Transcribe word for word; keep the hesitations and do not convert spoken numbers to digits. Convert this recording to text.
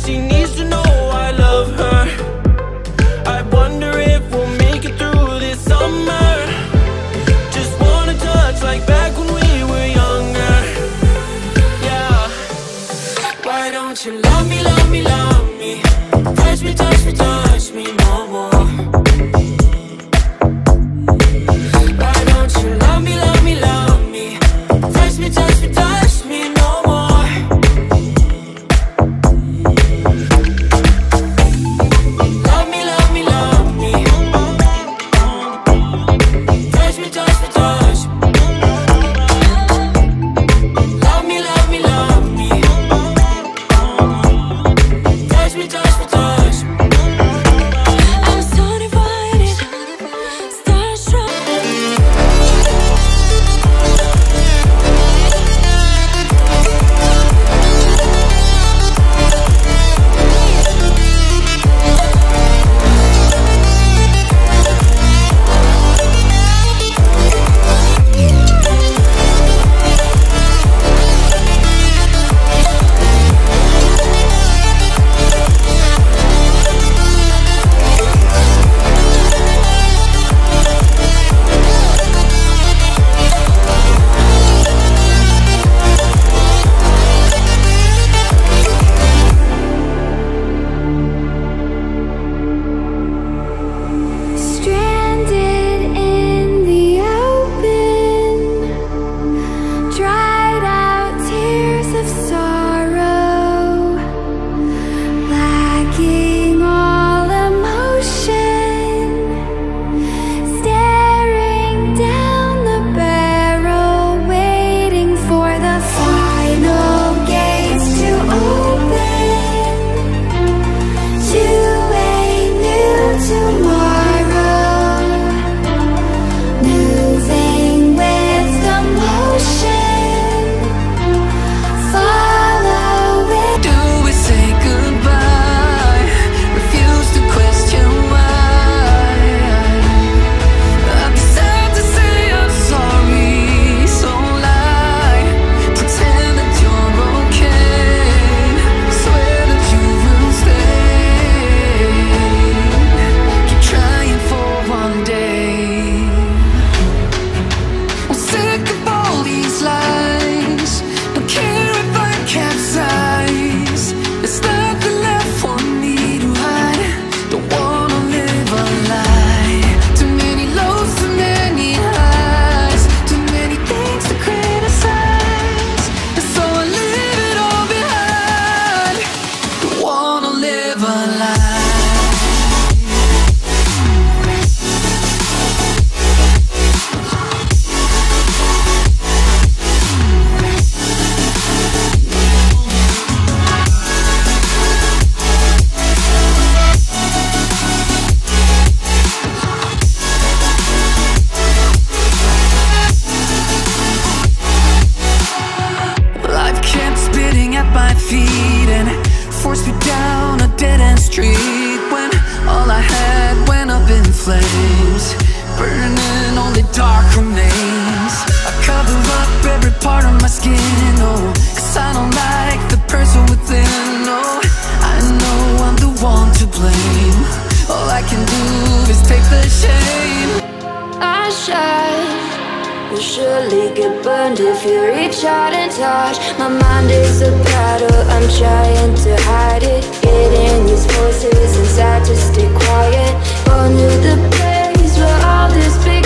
she needs to know I love her. I wonder if we'll make it through this summer. Just wanna touch like back when we were younger. Yeah. Why don't you love me, love me, love me? Touch me, touch me, touch me no more. Why don't you love me, love me, love me? Touch me, touch me, touch me no more. Love me, love me, love me. Touch me, touch me, touch me. Love me, love me, love me. Touch me, touch me, touch me. I'm so divided, starstruck. Stranded in the open, dried out tears of sorrow, lacking all emotion, staring down the barrel, waiting for the final gates to open to a new tomorrow, moving with the motion, follow it. Do we say goodbye? Refuse to question why. I'd be sad to say I'm sorry, so lie. Pretend that you're okay. Swear that you will stay. Keep trying for one day. I'm sick of all these lies. Don't care if I capsize. There's nothing left for me to hide. Don't wanna live a lie. Too many lows, too many highs. Too many things to criticize. And so I leave it all behind. Don't wanna live a lie. Life kept spitting at my feet and forced me down a dead-end street when all I had went up in flames, burning only dark remains. I cover up every part of my skin, oh, 'cause I don't like the person within, oh. I know I'm the one to blame. All I can do is take the shame. I shine. You'll surely get burned if you reach out and touch. My mind is a battle, I'm trying to hide it. Getting these voices inside to stay quiet. Who knew the place where all this began?